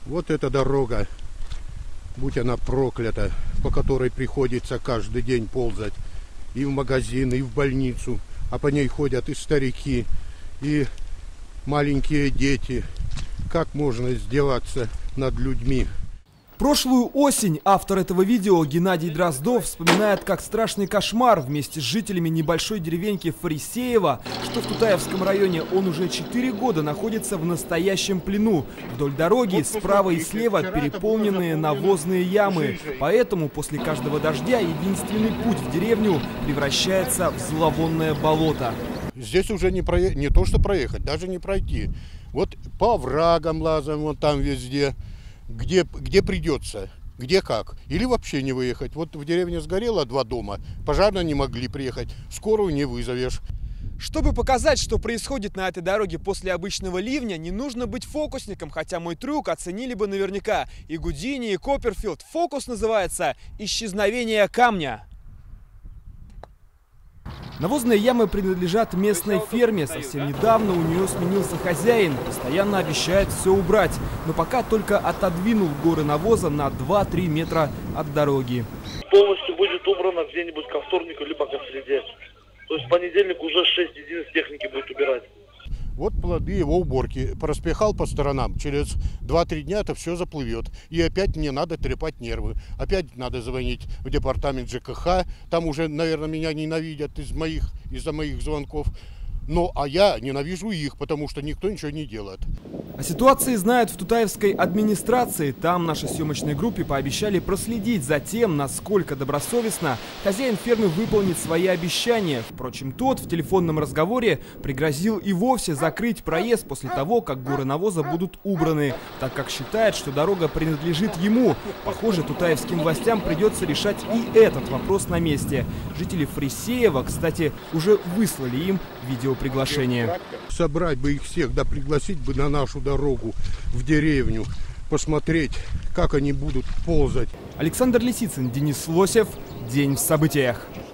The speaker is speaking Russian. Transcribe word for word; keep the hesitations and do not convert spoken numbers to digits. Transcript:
Вот эта дорога, будь она проклята, по которой приходится каждый день ползать и в магазин, и в больницу, а по ней ходят и старики, и маленькие дети. Как можно издеваться над людьми? Прошлую осень автор этого видео Геннадий Дроздов вспоминает как страшный кошмар вместе с жителями небольшой деревеньки Фарисеево, что в Тутаевском районе он уже четыре года находится в настоящем плену. Вдоль дороги справа и слева переполненные навозные ямы. Поэтому после каждого дождя единственный путь в деревню превращается в зловонное болото. Здесь уже не, проехать, не то что проехать, даже не пройти. Вот по оврагам лазаем, вот там везде. Где, где придется, где как. Или вообще не выехать. Вот в деревне сгорело два дома, пожарные не могли приехать, скорую не вызовешь. Чтобы показать, что происходит на этой дороге после обычного ливня, не нужно быть фокусником, хотя мой трюк оценили бы наверняка и Гудини, и Копперфилд. Фокус называется «Исчезновение камня». Навозные ямы принадлежат местной ферме. Совсем недавно у нее сменился хозяин. Постоянно обещает все убрать. Но пока только отодвинул горы навоза на два-три метра от дороги. Полностью будет убрано где-нибудь ко вторнику, либо ко среде. То есть в понедельник уже шесть единиц техники будет убирать. Вот плоды его уборки. Пораспихал по сторонам. Через два-три дня это все заплывет. И опять мне надо трепать нервы. Опять надо звонить в департамент ЖКХ. Там уже, наверное, меня ненавидят из моих, из-за моих звонков. Ну, а я ненавижу их, потому что никто ничего не делает. О ситуации знают в Тутаевской администрации. Там нашей съемочной группе пообещали проследить за тем, насколько добросовестно хозяин фермы выполнит свои обещания. Впрочем, тот в телефонном разговоре пригрозил и вовсе закрыть проезд после того, как горы навоза будут убраны, так как считает, что дорога принадлежит ему. Похоже, тутаевским властям придется решать и этот вопрос на месте. Жители Фарисеева, кстати, уже выслали им видеоприглашение. Собрать бы их всех, да пригласить бы на нашу дорогу в деревню, посмотреть, как они будут ползать. Александр Лисицын, Денис Лосев. День в событиях.